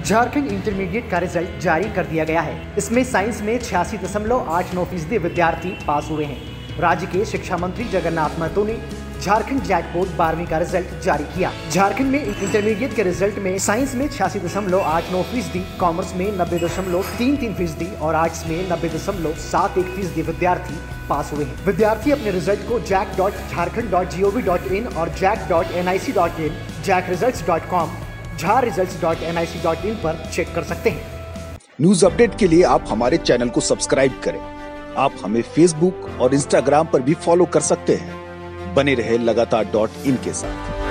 Jharkhand intermediate का result जारी कर दिया गया है। इसमें साइंस में 86.89% विद्यार्थी पास हुए हैं। राज्य के शिक्षा मंत्री जगन्नाथ महतो ने झारखंड जैक बोर्ड 12वीं का रिजल्ट जारी किया। झारखंड में इंटरमीडिएट के रिजल्ट में साइंस में 86.89%, कॉमर्स में 90.33% और आर्ट्स में 90.71% विद्यार्थी पास हुए हैं। विद्यार्थी अपने रिजल्ट को jack.jharkhand.gov.in और jack.nic.in, jackresults.com, jharresults.nic.in पर चेक कर सकते हैं। न्यूज अपडेट के लिए आप हमारे चैनल को सब्सक्राइब करें। आप हमें फेसबुक और इंस्टाग्राम पर भी फॉलो कर सकते हैं। बने रहे लगातार .in के साथ।